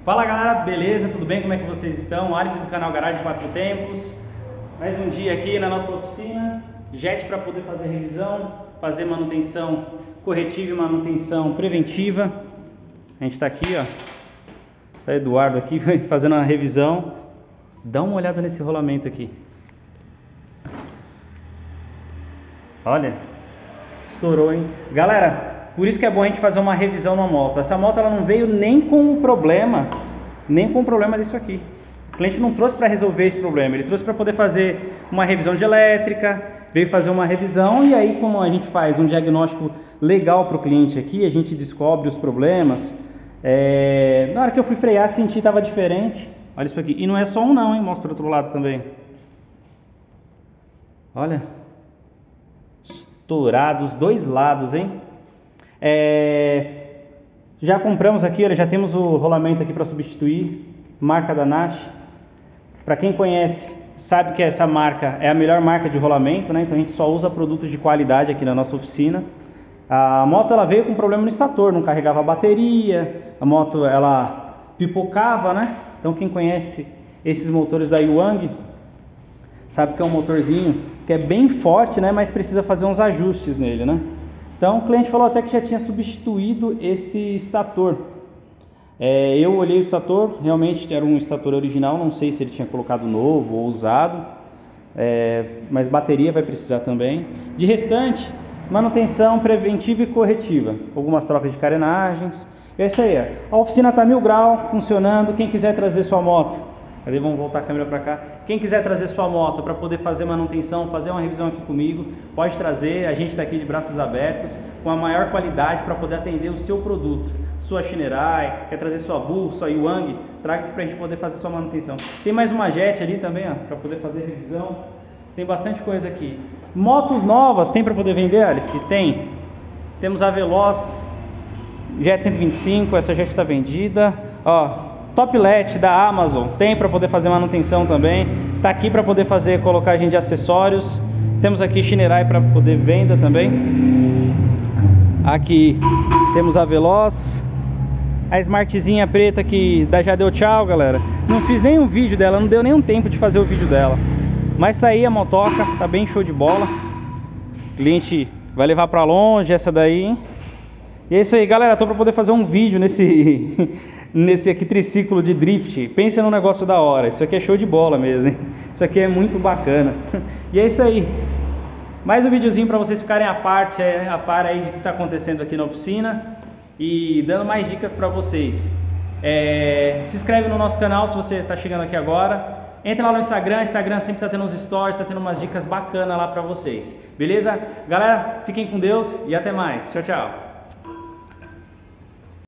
Fala galera, beleza? Tudo bem? Como é que vocês estão? Alisson do canal Garagem 4 Tempos. Mais um dia aqui na nossa oficina. Jet para poder fazer revisão, fazer manutenção corretiva e manutenção preventiva. A gente está aqui, ó. Tá Eduardo aqui fazendo uma revisão. Dá uma olhada nesse rolamento aqui. Olha, estourou, hein? Galera, por isso que é bom a gente fazer uma revisão na moto. Essa moto ela não veio nem com o problema disso aqui. O cliente não trouxe para resolver esse problema, ele trouxe para poder fazer uma revisão de elétrica, veio fazer uma revisão e aí como a gente faz um diagnóstico legal para o cliente aqui, a gente descobre os problemas. Na hora que eu fui frear, senti que estava diferente. Olha isso aqui. E não é só um não, hein? Mostra o outro lado também. Olha. Estourado os dois lados, hein? Já compramos aqui, olha, já temos o rolamento aqui para substituir, marca da Nash. Para quem conhece, sabe que essa marca é a melhor marca de rolamento, né? Então a gente só usa produtos de qualidade aqui na nossa oficina. A moto ela veio com problema no estator, não carregava a bateria, a moto ela pipocava, né? Então quem conhece esses motores da Yuang sabe que é um motorzinho que é bem forte, né? Mas precisa fazer uns ajustes nele, né? Então o cliente falou até que já tinha substituído esse estator. Eu olhei o estator, realmente era um estator original, não sei se ele tinha colocado novo ou usado, mas bateria vai precisar também. De restante, manutenção preventiva e corretiva, algumas trocas de carenagens. É isso aí, a oficina está 1000 graus, funcionando. Quem quiser trazer sua moto, vamos voltar a câmera para cá. Quem quiser trazer sua moto para poder fazer manutenção, fazer uma revisão aqui comigo, pode trazer. A gente está aqui de braços abertos, com a maior qualidade para poder atender o seu produto. Sua Shinerai, quer trazer sua Bull, sua Yuang, traga aqui para a gente poder fazer sua manutenção. Tem mais uma Jet ali também, para poder fazer revisão. Tem bastante coisa aqui. Motos novas tem para poder vender, Alif? Tem. Temos a Veloz Jet 125, essa Jet está vendida. Ó. Toplet da Amazon, tem para poder fazer manutenção também. Tá aqui para poder fazer colocagem de acessórios. Temos aqui Shinerai para poder venda também. Aqui temos a Veloz, a Smartzinha preta que já deu tchau, galera. Não fiz nenhum vídeo dela, não deu nenhum tempo de fazer o vídeo dela. Mas tá aí a motoca, tá bem show de bola. O cliente vai levar para longe essa daí, hein? E é isso aí, galera. Tô para poder fazer um vídeo nesse aqui triciclo de drift. Pensa num negócio da hora. Isso aqui é show de bola mesmo, hein? Isso aqui é muito bacana. E é isso aí. Mais um videozinho para vocês ficarem a par aí do que está acontecendo aqui na oficina e dando mais dicas para vocês. Se inscreve no nosso canal se você está chegando aqui agora. Entra lá no Instagram sempre está tendo uns stories, está tendo umas dicas bacanas lá para vocês. Beleza? Galera, fiquem com Deus e até mais. Tchau, tchau.